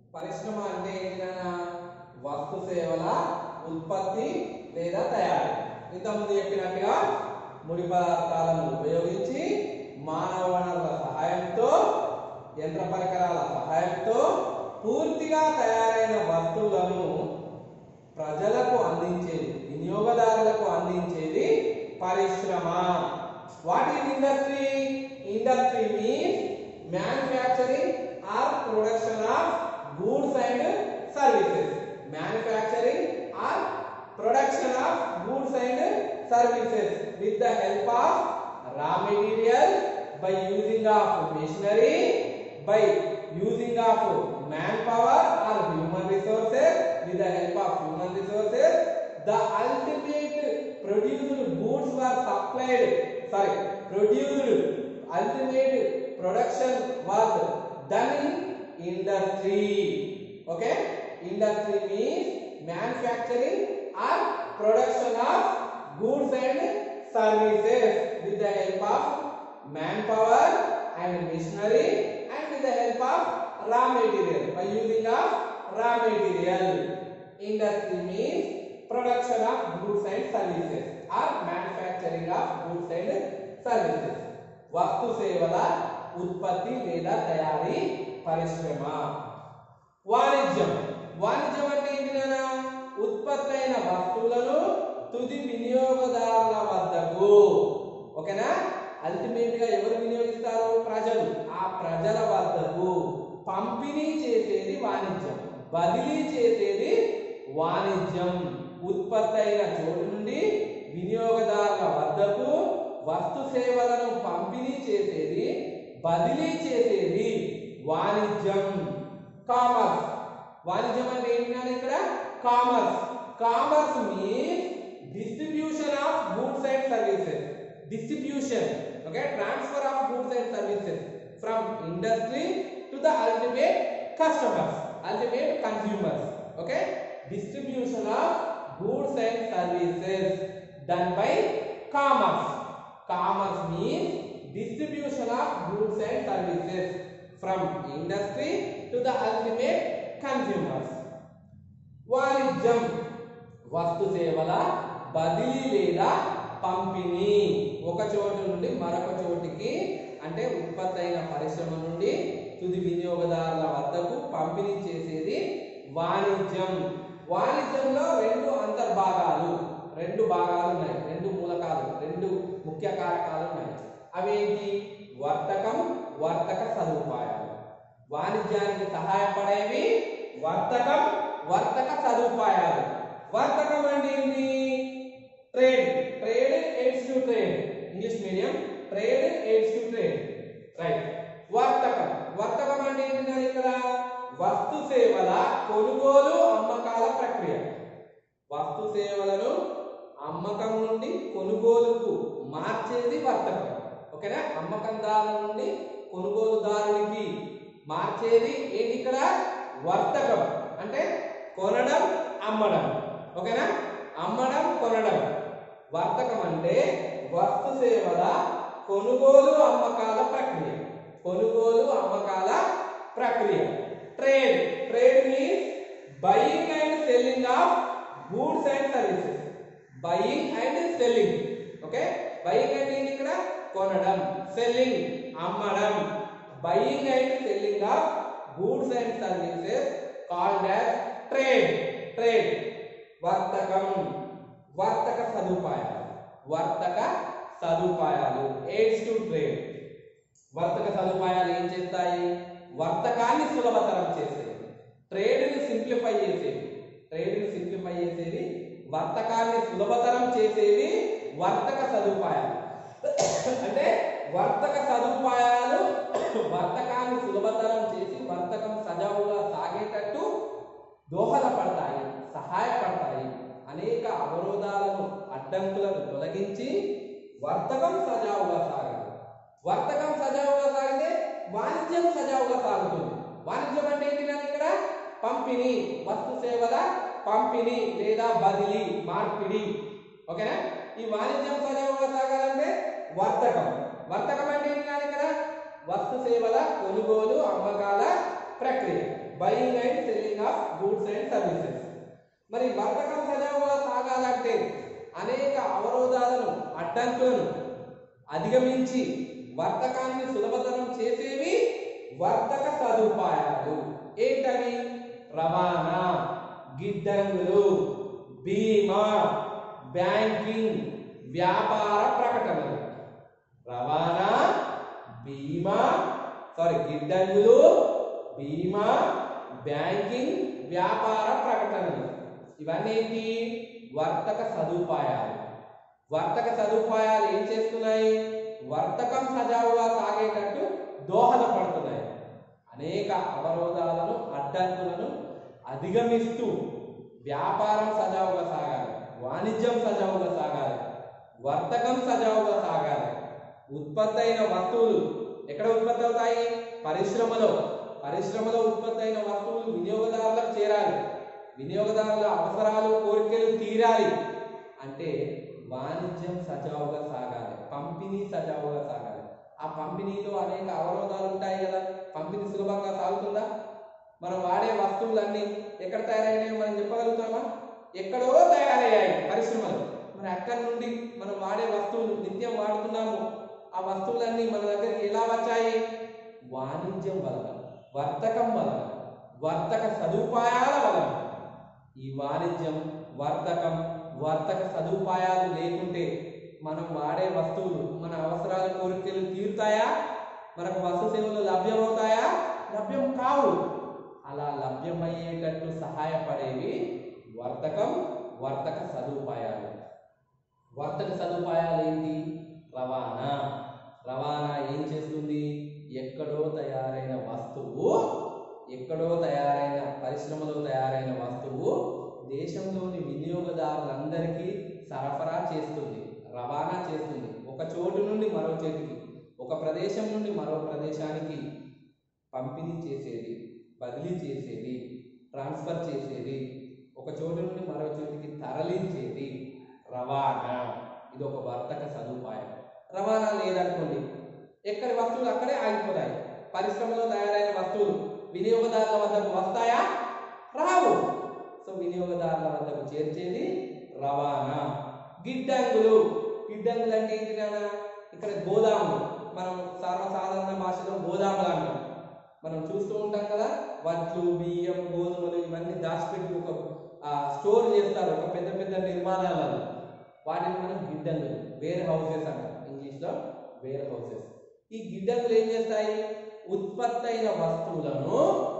పరిశ్రమ అంటే ఏంటన్నా వస్తు సేవల ఉత్పత్తి లేదా తయారీ. ఇంతకుముందు చెప్పినట్టుగా ముడి పదార్థాలను ఉపయోగించి మానవ వనరుల సహాయంతో యంత్ర పరికరాల సహాయంతో పూర్తిగా తయారైన వస్తువులను ప్రజలకు అందించేది, వినియోగదారులకు అందించేది పరిశ్రమ. What is industry? Industry means manufacturing or production of goods and services. Manufacturing or production of goods and services with the help of raw material, by using of machinery, by using of manpower or human resources, with the help of human resources. The ultimate produced goods were supplied, ultimate production was done in industry. Okay, industry means manufacturing or production of goods and services with the help of manpower and machinery and with the help of raw material, by using of raw material. Industry means production of goods and services or manufacturing of goods and services. వస్తు సేవల ఉత్పత్తి లేదా తయారీ పరిశ్రమ. వాణిజ్యం. వాణిజ్యం అంటే ఏంటినా ఉత్పత్తి అయిన వస్తువులను తుది వినియోగదారుల వద్దకు, ఓకేనా, అల్టిమేట్ గా ఎవరు వినియోగిస్తారు? ప్రజలు. ఆ ప్రజల వద్దకు పంపిణీ చేసేది వాణిజ్యం, బదిలీ చేసేది వాణిజ్యం. ఉత్పత్తి అయిన చోటు నుండి వినియోగదారుల వద్దకు వస్తు సేవలను పంపిణీ చేసేది, బదిలీ చేసేది వాణిజ్యం. కామర్స్. వాణిజ్యం అంటే ఏంటంటే ఇక్కడ commerce. Commerce means distribution of goods and services. Distribution, okay, transfer of goods and services from industry to the ultimate customers, ultimate consumers. Okay, distribution of goods and services done by commerce. Commerce means distribution of goods and services from industry to the ultimate consumers. వాణిజ్యం వస్తు సేవల బదిలీ లేదా పంపిణీ. ఒక చోటు నుండి మరొక చోటికి, అంటే ఉత్పత్తి అయిన పరిశ్రమ నుండి తుది వినియోగదారుల వద్దకు పంపిణీ చేసేది వాణిజ్యం. వాణిజ్యంలో రెండు అంతర్భాగాలు, రెండు భాగాలు ఉన్నాయి, రెండు మూలకాలు, రెండు ముఖ్య కారకాలు ఉన్నాయి. అవేంటి? వర్తకం, వర్తక సదుపాయాలు. వాణిజ్యానికి సహాయపడేవి వర్తకం, వర్తక సదుపాయాలు. వర్తకం అంటే ఏంటి? Trade. Trade aids to trade. English medium. Trade aids to trade, right. వర్తకం. వర్తకం అంటే ఏంటి? ఇక్కడ వస్తు సేవల కొనుగోలు అమ్మకాల ప్రక్రియ. వస్తు సేవలను అమ్మకం నుండి కొనుగోలుకు మార్చేది వర్తకం, ఓకేనా. అమ్మకందారు నుండి కొనుగోలుదారునికి మార్చేది ఏంటి? ఇక్కడ వర్తకం అంటే కొనడం, అమ్మడం, ఓకేనా. అమ్మడం, కొనడం. వర్తకం అంటే వస్తు సేవల కొనుగోలు అమ్మకాల ప్రక్రియ. కొనుగోలు అమ్మకాల ప్రక్రియ. Trade. Trade means buying and selling of goods and services. Buying and selling, okay. Buying అంటే ఇక్కడ కొనడం, సెల్లింగ్ అమ్మడం. Buying and selling of goods and services called as trade. Trade. వర్తకం. వర్తక సదుపాయాలు. వర్తక సదుపాయాలు ఎయిడ్స్ టు ట్రేడ్. వర్తక సదుపాయాలు ఏం చేస్తాయి? వర్తకాన్ని సులభతరం చేసేవి, ట్రేడ్ని సింప్లిఫై చేసేవి. ట్రేడ్ని సింప్లిఫై చేసేవి, వర్తకాన్ని సులభతరం చేసేవి వర్తక సదుపాయాలు. అంటే వర్తక సదుపాయాలు వర్తకాన్ని సులభతరం చేసి వర్తకం సజావుగా సాగేటట్టు దోహదపడతాయి, సహాయపడతాయి. అనేక అవరోధాలను, అడ్డంకులను తొలగించి వర్తకం సజావుగా సాగాలి. వర్తకం సజావుగా సాగితే వాణిజ్యం సజావుగా సాగుతుంది. వాణిజ్యం అంటే ఏంటి? ఇక్కడ పంపిణీ, వస్తు సేవల పంపిణీ లేదా బదిలీ, మార్పిడి, ఓకేనా. ఈ వాణిజ్యం సజావుగా సాగాలంటే వర్తకం. వర్తకం అంటే ఏంటి? ఇక్కడ వస్తు సేవల కొనుగోలు అమ్మకాల ప్రక్రియ. Buying and selling of goods and services. మరి వర్తకం సజావుగా సాగాలంటే అనేక అవరోధాలను అడ్డంకులను అధిగమించి వర్తకాన్ని సులభతరం చేసేవి వర్తక సదుపాయాలు. ఏంటవి? రవాణా, గిడ్డంగులు, బీమా, బ్యాంకింగ్, వ్యాపార ప్రకటనలు. రవాణా, గిడ్డంగులు, బీమా, బ్యాంకింగ్, వ్యాపార ప్రకటనలు. ఇవన్నీ ఏంటి? వర్తక సదుపాయాలు. వర్తక సదుపాయాలు ఏం చేస్తున్నాయి? వర్తకం సజావుగా సాగేటట్టు దోహదపడుతున్నాయి. అనేక అవరోధాలను అడ్డంకులను అధిగమిస్తూ వ్యాపారం సజావుగా సాగాలి, వాణిజ్యం సజావుగా సాగాలి, వర్తకం సజావుగా సాగాలి. ఉత్పత్తి అయిన వస్తువులు ఎక్కడ ఉత్పత్తి అవుతాయి? పరిశ్రమలో. పరిశ్రమలో ఉత్పత్తి అయిన వస్తువులు వినియోగదారులకు చేరాలి, వినియోగదారుల అవసరాలు కోరికలు తీరాలి. అంటే వాణిజ్యం సజావుగా సాగాలి, పంపిణీ సజావుగా సాగాలి. ఆ పంపిణీలో అనేక అవరోధాలు ఉంటాయి కదా. పంపిణీ సులభంగా సాగుతుందా? మనం వాడే వస్తువులన్నీ ఎక్కడ తయారయ్యాయో మనం చెప్పగలుగుతామా? ఎక్కడో తయారయ్యాయి పరిశ్రమలు. మరి అక్కడి నుండి మనం వాడే వస్తువులు నిత్యం వాడుతున్నాము. ఆ వస్తువులన్నీ మన దగ్గరికి ఎలా వచ్చాయి? వాణిజ్యం వలన, వర్తకం వలన, వర్తక సదుపాయాల వలన. ఈ వాణిజ్యం, వర్తకం, వర్తక సదుపాయాలు లేకుంటే మనం వాడే వస్తువులు మన అవసరాల కోరికలు తీరుతాయా? మనకు వస్తు సేవలు లభ్యమవుతాయా? లభ్యం కావు. అలా లభ్యమయ్యేటట్టు సహాయపడేవి వర్తకం, వర్తక సదుపాయాలు. వర్తక సదుపాయాలు ఏంటి? రవాణా. రవాణా ఏం చేస్తుంది? ఎక్కడో తయారైన వస్తువు, ఎక్కడో తయారైన పరిశ్రమలో తయారైన వస్తువు దేశంలోని వినియోగదారులందరికీ సరఫరా చేస్తుంది, రవాణా చేస్తుంది. ఒక చోటు నుండి మరో చోటికి, ఒక ప్రదేశం నుండి మరో ప్రదేశానికి పంపిణీ చేసేది, బదిలీ చేసేది, ట్రాన్స్ఫర్ చేసేది, ఒక చోటు నుండి మరో చోటికి తరలించేది రవాణా. ఇది ఒక వర్తక సదుపాయం. రవాణా లేదనుకోండి, ఎక్కడి వస్తువులు అక్కడే ఆగిపోతాయి. పరిశ్రమలో తయారైన వస్తువులు వినియోగదారుల వద్దకు వస్తాయా? రావు. సో వినియోగదారుల వద్దకు చేర్చేది రవాణా. గిడ్డంగులు. గిడ్డంగులు అంటే ఏంటి నాన్న? ఇక్కడ గోదాములు. మనం సర్వసాధారణ భాషలో గోదాములు అంటాం. మనం చూస్తూ ఉంటాం కదా, వడ్లు, బియ్యం, గోధుమలు ఇవన్నీ దాచిపెట్టి ఒక స్టోర్ చేస్తారు ఒక పెద్ద పెద్ద నిర్మాణాలలో. వాటిని మనం గిడ్డంగులు, వేర్ హౌసెస్ అంటాం ఇంగ్లీష్లో, వేర్ హౌసెస్. ఈ గిడ్డంగులు ఏం చేస్తాయి? ఉత్పత్తి అయిన వస్తువులను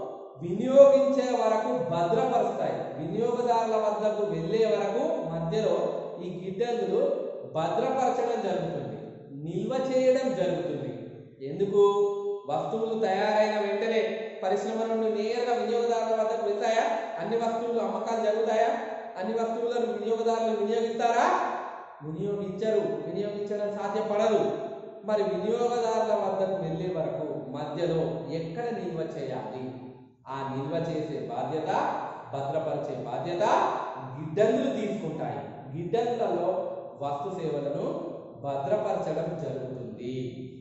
వినియోగించే వరకు భద్రపరుస్తాయి. వినియోగదారుల వద్దకు వెళ్ళే వరకు మధ్యలో ఈ గిడ్డంగులు భద్రపరచడం జరుగుతుంది, నిల్వ చేయడం జరుగుతుంది. ఎందుకు? వస్తువులు తయారైన వెంటనే పరిశ్రమ నుండి నేరుగా వినియోగదారుల వద్దకు వెళ్తాయా? అన్ని వస్తువులు అమ్మకాలు జరుగుతాయా? అన్ని వస్తువులను వినియోగదారులు వినియోగిస్తారా? వినియోగించరు. వినియోగించడం సాధ్యపడదు. మరి వినియోగదారుల వద్దకు వెళ్ళే వరకు మధ్యలో ఎక్కడ నిల్వ చేయాలి? ఆ నిల్వ చేసే బాధ్యత, భద్రపరిచే బాధ్యత గిడ్డంగులు తీసుకుంటాయి. గిడ్డంగులలో వస్తు సేవలను భద్రపరచడం జరుగుతుంది.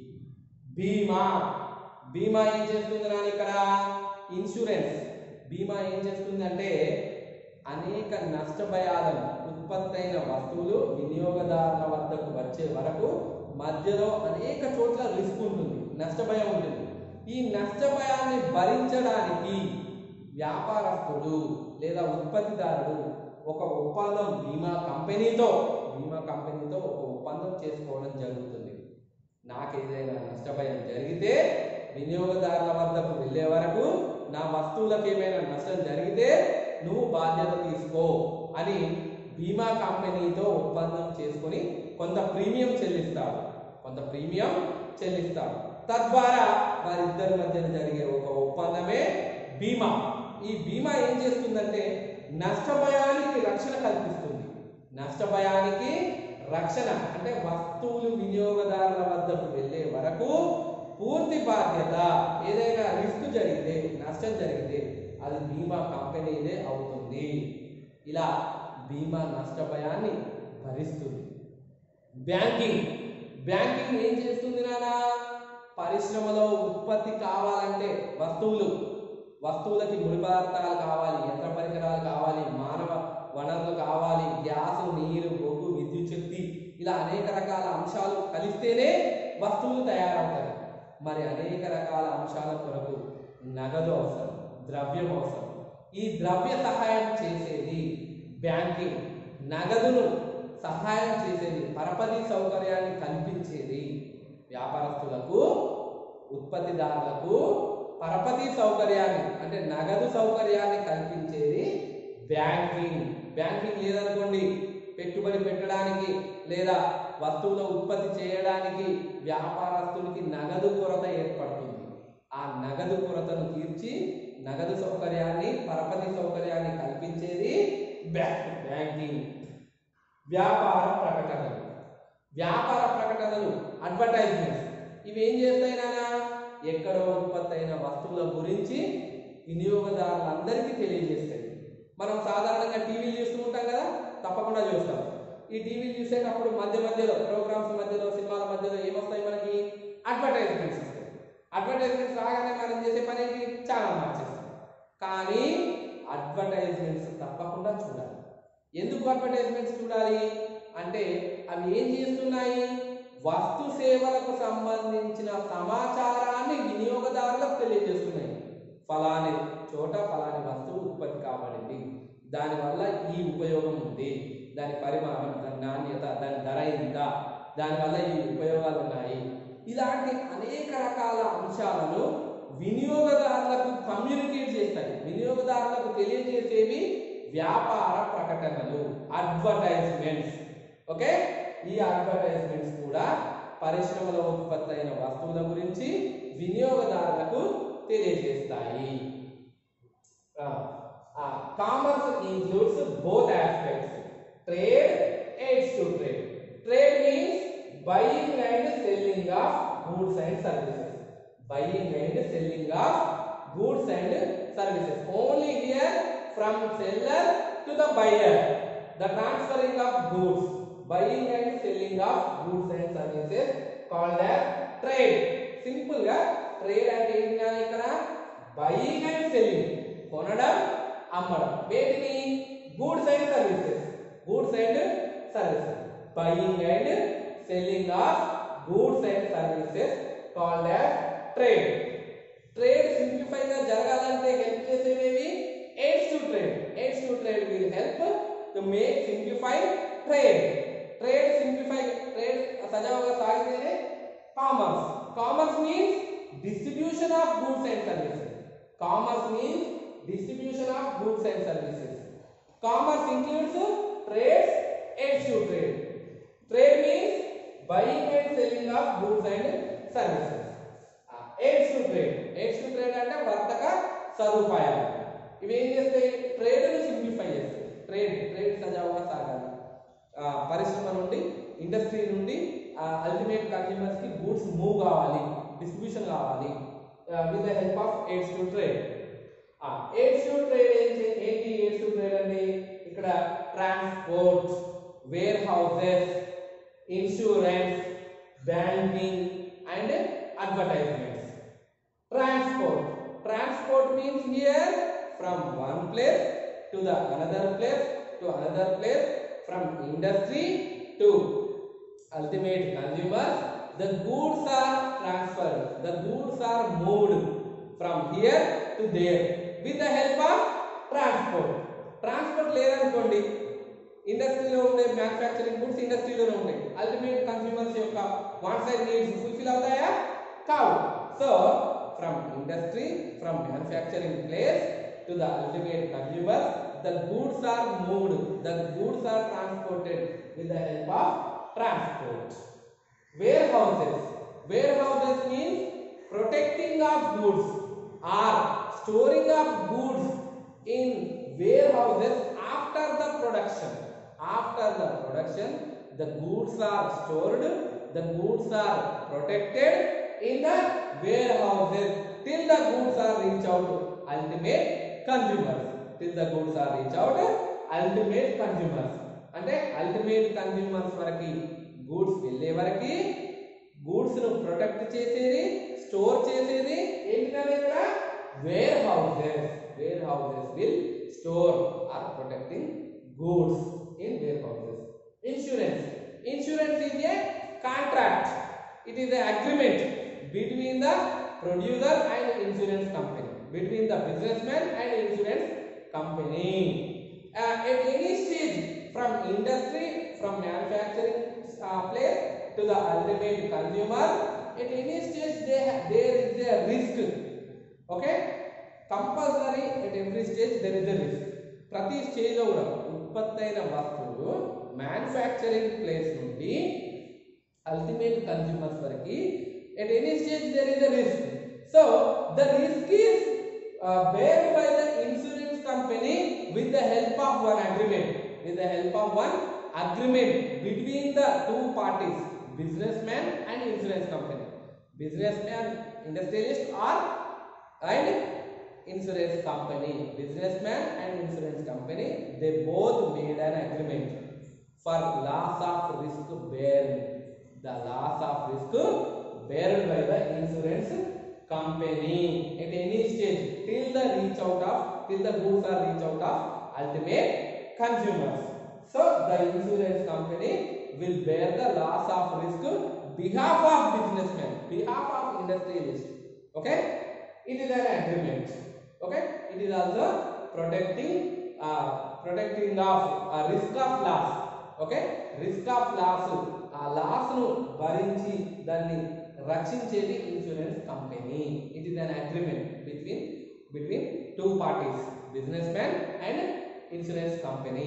బీమా. బీమా ఏం చేస్తుంది నాన్న? ఇక్కడ ఇన్సూరెన్స్. బీమా ఏం చేస్తుంది అంటే అనేక నష్టభయాలను, ఉత్పత్తి అయిన వస్తువులు వినియోగదారుల వద్దకు వచ్చే వరకు మధ్యలో అనేక చోట్ల రిస్క్ ఉంటుంది, నష్టభయం ఉంటుంది. ఈ నష్టభయాన్ని భరించడానికి వ్యాపారస్తుడు లేదా ఉత్పత్తిదారుడు ఒక ఒప్పందం బీమా కంపెనీతో ఒక ఒప్పందం చేసుకోవడం జరుగుతుంది. నాకేదైనా నష్టభయం జరిగితే వినియోగదారుల వద్దకు వెళ్ళే వరకు నా వస్తువులకు ఏమైనా నష్టం జరిగితే నువ్వు బాధ్యత తీసుకో అని బీమా కంపెనీతో ఒప్పందం చేసుకొని కొంత ప్రీమియం చెల్లిస్తాడు. తద్వారా వారిద్దరి మధ్యన జరిగే ఒక ఒప్పందమే బీమా. ఈ బీమా ఏం చేస్తుందంటే నష్టభయానికి రక్షణ కల్పిస్తుంది. నష్టభయానికి రక్షణ అంటే వస్తువులు వినియోగదారుల వద్దకు వెళ్ళే వరకు పూర్తి బాధ్యత, ఏదైనా రిస్క్ జరిగితే, నష్టం జరిగితే అది బీమా కంపెనీదే అవుతుంది. ఇలా బీమా నష్టభయాన్ని భరిస్తుంది. బ్యాంకింగ్ ఏం చేస్తుంది నాన్న? పరిశ్రమలో ఉత్పత్తి కావాలంటే వస్తువులు వస్తువులకి ముడి పదార్థాలు కావాలి, యంత్ర పరికరాలు కావాలి, మానవ వనరులు కావాలి, గ్యాస్, నీరు, బొగ్గు, విద్యుత్ శక్తి, ఇలా అనేక రకాల అంశాలు కలిస్తేనే వస్తువులు తయారవుతాయి. మరి అనేక రకాల అంశాల కొరకు నగదు అవసరం, ద్రవ్యం అవసరం. ఈ ద్రవ్య సహాయం చేసేది బ్యాంకింగ్. నగదును సహాయం చేసేది, పరపతి సౌకర్యాన్ని కల్పించేది వ్యాపారస్తులకు, ఉత్పత్తిదారులకు పరపతి సౌకర్యాన్ని అంటే నగదు సౌకర్యాన్ని కల్పించేది బ్యాంకింగ్. బ్యాంకింగ్ లేదనుకోండి, పెట్టుబడి పెట్టడానికి లేదా వస్తువుల ఉత్పత్తి చేయడానికి వ్యాపారస్తులకి నగదు కొరత ఏర్పడుతుంది. ఆ నగదు కొరతను తీర్చి నగదు సౌకర్యాన్ని, పరపతి సౌకర్యాన్ని కల్పించేది బ్యాంకింగ్. వ్యాపార ప్రకటనలు. వ్యాపార ప్రకటనలు, అడ్వర్టైజ్మెంట్స్, ఇవి ఏం చేస్తాయి నాన్న? ఎక్కడో ఉత్పత్తి అయిన వస్తువుల గురించి వినియోగదారులందరికీ తెలియజేస్తాయి. మనం సాధారణంగా టీవీలు చూస్తూ ఉంటాం కదా, తప్పకుండా చూస్తాం. ఈ టీవీలు చూసేటప్పుడు మధ్య మధ్యలో, ప్రోగ్రామ్స్ మధ్యలో, సినిమాల మధ్యలో ఏమొస్తాయి? మనకి అడ్వర్టైజ్మెంట్స్ వస్తాయి. అడ్వర్టైజ్మెంట్స్ రాగానే మనం చేసే పని ఏంటి? ఛానల్ మార్చేస్తాం. కానీ అడ్వర్టైజ్మెంట్స్ తప్పకుండా చూడాలి. ఎందుకు అడ్వర్టైజ్మెంట్స్ చూడాలి అంటే అవి ఏం చేస్తున్నాయి? వస్తు సేవలకు సంబంధించిన సమాచారాన్ని వినియోగదారులకు తెలియజేస్తున్నాయి. ఫలాని చోట ఫలాని వస్తువు ఉత్పత్తి కాబడింది, దానివల్ల ఈ ఉపయోగం ఉంది, దాని పరిమాణం, దాని నాణ్యత, దాని ధర ఇంత, దానివల్ల ఈ ఉపయోగాలు ఉన్నాయి. ఇలాంటి అనేక రకాల అంశాలను వినియోగదారులకు కమ్యూనికేట్ చేస్తాయి. వినియోగదారులకు తెలియజేసేవి వ్యాపార ప్రకటనలు, అడ్వర్టైజ్మెంట్స్. ఓకే, ఈ అడ్వర్టైజ్మెంట్స్ కూడా పరిశ్రమలో ఉత్పత్తి అయిన వస్తువుల గురించి వినియోగదారులకు తెలియజేస్తాయి. Commerce includes both aspects. Trade aids to trade. Trade means buying and selling of goods and services. Buying and selling of goods and services. Only here from seller to the buyer, the transferring of goods. Buying and selling of goods and services called as trade. Simple గా trade అంటే ఏంటి? ఇక్కడ buying and selling, కొనడం అమ్మడం. వేటిని? Goods and services. Goods and services. Buying and selling of goods and services called as trade. Trade simplify గా జరగాలంటే help చేసేవి aids to trade. Aids to trade will help to make simplify trade. Trade simplify, trade సజావుగా సాగితేనే commerce. Commerce means distribution of goods and services. Commerce means distribution of goods and services. Commerce includes trades, aids to trade. Trade means buying and selling of goods and services. Aids to trade. Aids to trade అంటే వర్తక సదుపాయాలు. ఇవి ఏం చేస్తాయి? Trade ను simplify చేస్తాయి. Trade సజావుగా సాగాలి. పరిశ్రమ నుండి, ఇండస్ట్రీ నుండి అల్టిమేట్ కన్స్యూమర్స్ కి గూడ్స్ మూవ్ కావాలి, డిస్ట్రిబ్యూషన్ కావాలి with the help of aids to trade. Aids to trade ఏంటి? ఎయిడ్స్ టు ట్రేడ్ అంటే ఇక్కడ transport, warehouses, insurance, banking and advertisements. Transport means here from one place to the another place to another place, from industry to ultimate consumers. The goods are transferred, the goods are moved from here to there with the help of transport. Transport లేదనుకోండి, ఇండస్ట్రీలో ఉండే manufacturing goods ఇండస్ట్రీలోనే ఉంటాయి. Ultimate consumers యొక్క wants and needs fulfil అవుతాయా? కావు. So from industry, from manufacturing place to the ultimate consumer, the goods are moved, the goods are transported with the help of transport. Warehouses means protecting of goods or storing of goods in warehouses after the production. After the production, the goods are stored, the goods are protected in the warehouses till the goods are reach out to ultimate consumers. Till the goods are reach out to ultimate consumers. అంటే ultimate consumers వరకు goods వెళ్ళే వరకు goods ను protect చేసేది, store చేసేది ఏంటంటే ఇక్కడ warehouses will store or protecting goods in warehouses. Insurance is a contract. It is an agreement between the producer and insurance company, between the businessman and insurance company. At any stage, from industry, from manufacturing place to the ultimate consumer, at any stage there is a risk. Okay, compulsory at every stage there is a risk. ప్రతి stage లో కూడా ఉత్పత్తి అయిన వస్తువులు manufacturing place నుండి ultimate consumers వరకు at any stage there is a risk. So the risk is bear by the insurance company with the help of one agreement, between the two parties, businessman and insurance company. Businessman, industrialist, or and insurance company. Businessman and insurance company, they both made an agreement for loss of risk bearing. The loss of risk beared by the insurance company at any stage till the goods are reach out of ultimate consumers. So the insurance company will bear the loss of risk behalf of businessman, behalf of industrialist. Okay, it is an agreement. Okay, it is also protecting of risk of loss. Okay, risk of loss, loss nu bharinchi danni రక్షించేది insurance company. It is an agreement between two parties, businessmen and insurance company.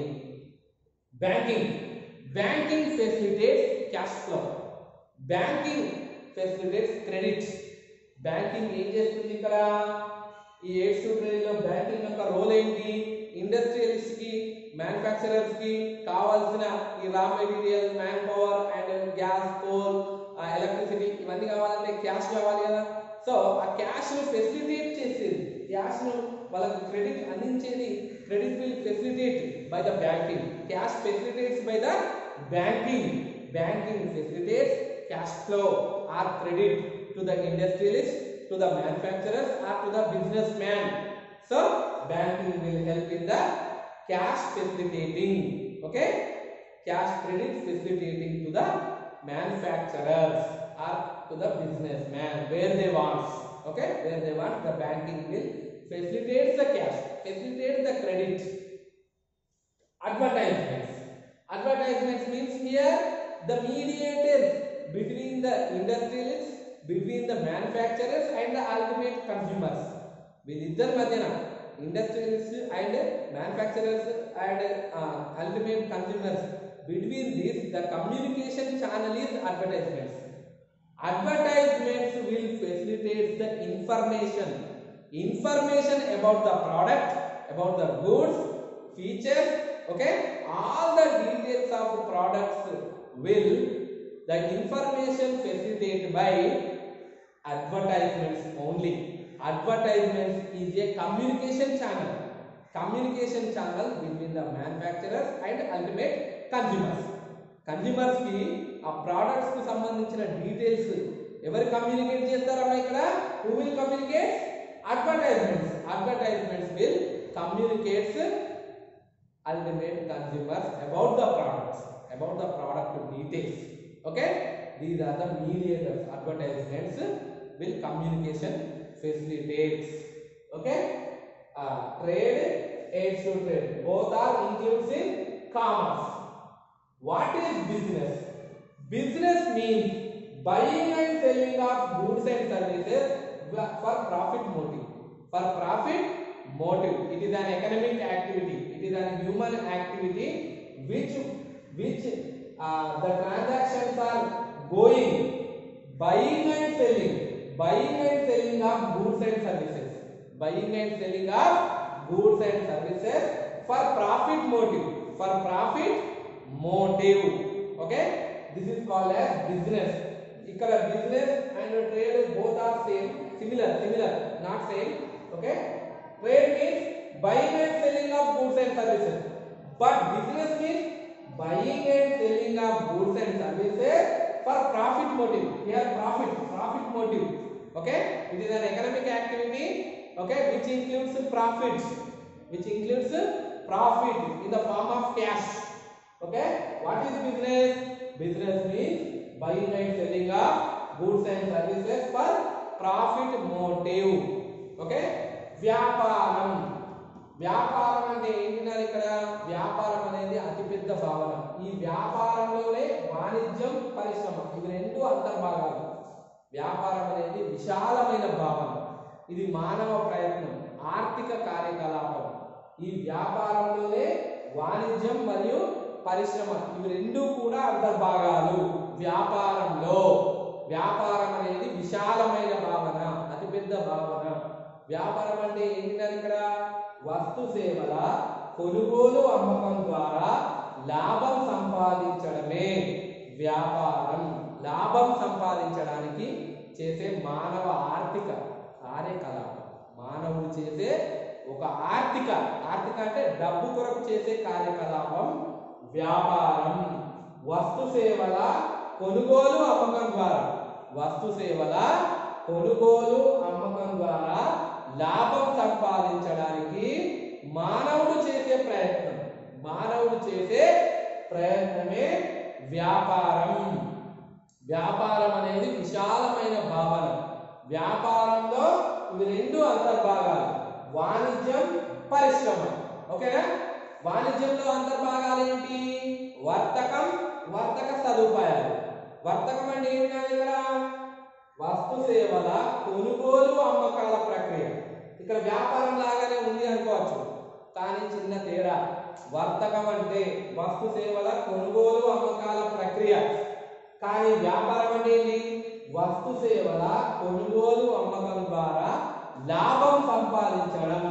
Banking facilitates cash flow. Banking facilitates credit. Banking ఏం చేస్తుంది ఇక్కడ? ఈ aids ట్రేడ్లో banking యొక్క role ఏంటి? Industrialist కి, manufacturers కి కావాల్సిన ఈ raw material, man power and gas, coal, electricity ఇవన్నీ కావాలంటే క్యాష్ కావాలి కదా. సో ఆ క్యాష్ ను ఫెసిలిటేట్ చేసేది, క్యాష్ ను వాళ్ళకి క్రెడిట్ అందించేది, credit will facilitate by the banking. Cash facilitates by the banking. Banking facilitates cash flow or credit to the industrialist, to the manufacturers or to the business man. So banking will help in the cash facilitating. Okay, cash credit facilitating to the manufacturers or to the businessman where they want. Okay, where they want, the banking will facilitate the cash, facilitate the credit. Advertisements means here the mediators between the industrialists, between the manufacturers and the ultimate consumers. వీళ్ళిద్దరి మధ్యన industrialist and manufacturers and ultimate consumers, between these the communication channel is advertisements. Advertisements will facilitate the information about the product, about the goods, features. Okay, all the details of the products will the information facilitated by advertisements only. Advertisements is a communication channel between the manufacturers and ultimate consumers. Consumers ki ఆ products కు సంబంధించిన details ఎవరు communicate చేస్తారమ్మా ఇక్కడ? Who will communicate? Advertisements will communicate ultimate consumers about the product details. Okay, these are the mediators. Advertisements will communication facilitates. Okay, trade, aids to trade, both are includes in commerce. What is business? Business means buying and selling of goods and services for profit motive. It is an economic activity, it is a human activity which the transactions are going buying and selling of goods and services, for profit motive. Okay, this is called as business. Ikkada business and trade both are similar, not same. Okay, trade means buying and selling of goods and services, but business means buying and selling of goods and services for profit motive. Here profit motive. Okay, it is an economic activity okay, which includes profit, in the form of cash. Okay, what is business? Business means buying and selling of goods and services for profit motive. Okay, వ్యాపారం. వ్యాపారం అంటే ఏంటంటే ఇక్కడ వ్యాపారం అనేది అతిపెద్ద భావన. ఈ వ్యాపారంలోనే వాణిజ్యం, పరిశ్రమ ఇవి రెండు అంతర్భాగాలు. వ్యాపారం అనేది విశాలమైన భావన. ఇది మానవ ప్రయత్నం, ఆర్థిక కార్యకలాపం. ఈ వ్యాపారంలోనే వాణిజ్యం మరియు పరిశ్రమ ఇవి రెండు కూడా అంతర్భాగాలు. వ్యాపారంలో వ్యాపారం అనేది విశాలమైన భావన, అతిపెద్ద భావన. వ్యాపారం అంటే ఏంటంటే ఇక్కడ వస్తు సేవల కొనుగోలు అమ్మకం ద్వారా లాభం సంపాదించడమే వ్యాపారం. లాభం సంపాదించడానికి చేసే మానవ ఆర్థిక కార్యకలాపం. మానవుడు చేసే ఒక ఆర్థిక అంటే డబ్బు కొరకు చేసే కార్యకలాపం వ్యాపారం. వస్తు సేవల కొనుగోలు అమ్మకం ద్వారా, వస్తు సేవల కొనుగోలు అమ్మకం ద్వారా లాభం సంపాదించడానికి మానవుడు చేసే ప్రయత్నమే వ్యాపారం. వ్యాపారం అనేది విశాలమైన భావన. వ్యాపారంలో ఇవి రెండు అంతర్భాగాలు, వాణిజ్యం, పరిశ్రమ. ఓకేనా? వాణిజ్యంలో అంతర్భాగాలు ఏంటి? వర్తకం, వర్తక సదుపాయాలు. వర్తకం అంటే ఏంటి? ఇక్కడ వస్తు సేవల కొనుగోలు అమ్మకాల ప్రక్రియ. ఇక్కడ వ్యాపారం లాగానే ఉంది అనుకోవచ్చు, కానీ చిన్న తేడా. వర్తకం అంటే వస్తు సేవల కొనుగోలు అమ్మకాల ప్రక్రియ, కానీ వ్యాపారం అంటే ఏంటి? వస్తు సేవల కొనుగోలు అమ్మకం ద్వారా లాభం సంపాదించడం.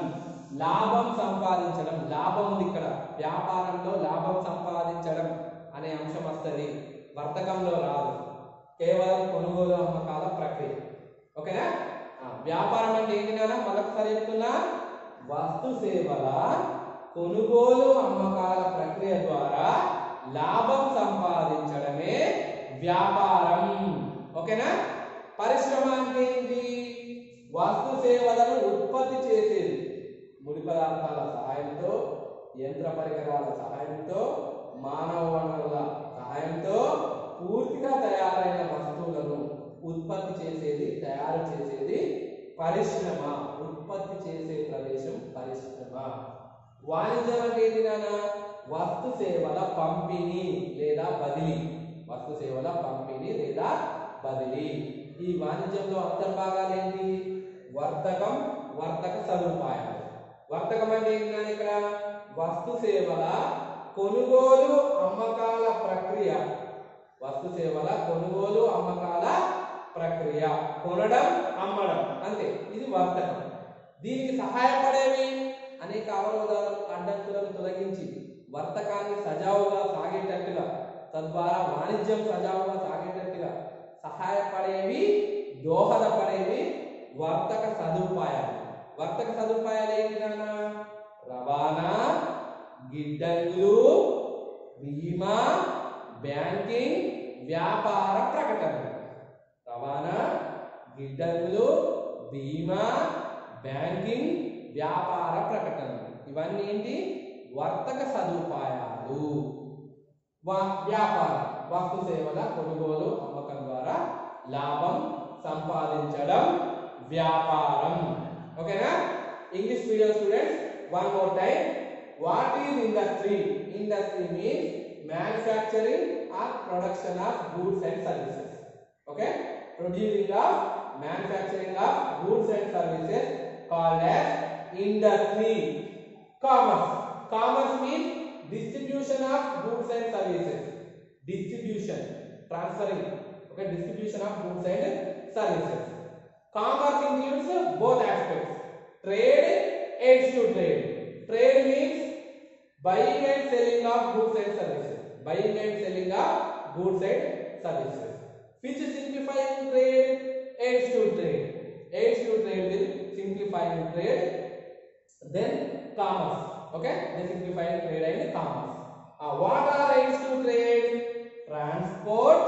లాభం ఉంది ఇక్కడ. వ్యాపారంలో లాభం సంపాదించడం అనే అంశం వస్తుంది, వర్తకంలో రాదు. కేవలం కొనుగోలు అమ్మకాల ప్రక్రియ. ఓకేనా? వ్యాపారం అంటే ఏంటి నాన్న? మరొకసారి చెప్తున్నా, వస్తు సేవల కొనుగోలు అమ్మకాల ప్రక్రియ ద్వారా లాభం సంపాదించడమే వ్యాపారం. ఓకేనా? పరిశ్రమ అంటే ఏంటి? వస్తు సేవలను ఉత్పత్తి చేసేది. ముడి పదార్థాల సహాయంతో, యంత్ర పరికరాల సహాయంతో, మానవ వనరుల సహాయంతో పూర్తిగా తయారైన వస్తువులను ఉత్పత్తి చేసేది, తయారు చేసేది పరిశ్రమ. ఉత్పత్తి చేసే ప్రదేశం పరిశ్రమ. వాణిజ్యం అంటే ఏంటి నాన్న? వస్తు సేవల పంపిణీ లేదా బదిలీ. వస్తు సేవల పంపిణీ లేదా బదిలీ. ఈ వాణిజ్యంలో అంతర్భాగాలు ఏంటి? వర్తకం, వర్తక సదుపాయాలు. వర్తకం అంటే ఏంటి నాన్న? ఇక్కడ వస్తు సేవల కొనుగోలు అమ్మకాల ప్రక్రియ. వస్తు సేవల కొనుగోలు అమ్మకాల ప్రక్రియ. కొనడం, అమ్మడం, అంతే. ఇది వర్తకం. దీనికి సహాయపడేవి అనేక అవరోధాలు, అడ్డంకులను తొలగించి వర్తకాన్ని సజావుగా సాగేటట్టుగా, తద్వారా వాణిజ్యం సజావుగా సాగేటట్టుగా సహాయపడేవి, దోహదపడేవి వర్తక సదుపాయాలు. వర్తక సదుపాయాలు ఏంటి నాన్న? రవాణా, గిడ్డంగులు, బీమా, బ్యాంకింగ్, వ్యాపార ప్రకటనలు. రవాణా, గిడ్డంగులు, బీమా, బ్యాంకింగ్, వ్యాపార ప్రకటనలు ఇవన్నీ ఏంటి? వర్తక సదుపాయాలు. వ్యాపారం వస్తు సేవల కొనుగోలు అమ్మకం ద్వారా లాభం సంపాదించడం వ్యాపారం. ఓకేనా? English medium students, one more time. What is industry? Industry means manufacturing or production of goods and services. Okay, producing of, manufacturing of goods and services called as industry. Commerce means distribution of goods and services. Distribution, transferring. Okay, distribution of goods and services. Commerce includes both aspects. Trade aids to trade. Trade means buying and selling of goods and services. Buying and selling of goods and services. Which simplifying trade aids to trade. Aids to trade will simplifying trade. Then commerce. Okay, the simplifying trade and commerce. What are aids to trade? Transport,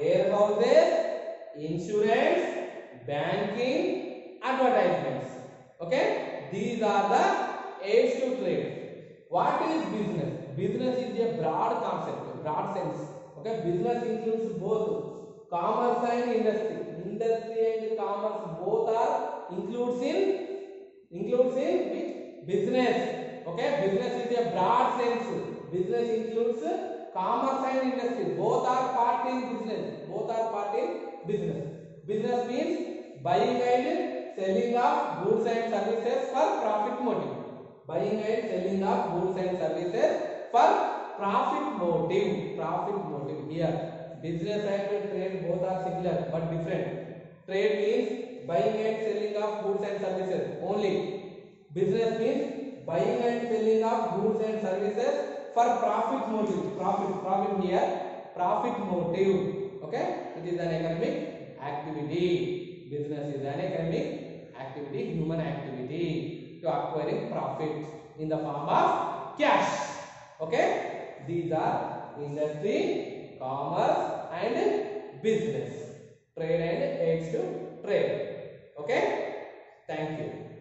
warehouses, insurance, banking, advertisements. Okay, these are the aids to trade. What is business? Business is a broad concept, broad sense. Okay, business includes both commerce and industry. Industry and commerce both are includes in which business. Okay, business is a broad sense. Business includes commerce and industry. Both are part in business. Both are part in business. Business means buying and selling of goods and services for profit motive. Buying and selling of goods and services for profit motive. Profit motive. Here, business and trade both are similar but different. Trade means buying and selling of goods and services only. Business means buying and selling of goods and services for profit motive. Profit here, profit motive. Okay, it is an economic activity. Business is an economic activity, human activity to acquiring profit in the form of cash. Okay, these are industry, commerce and business. Trade and aids to trade. Okay, thank you.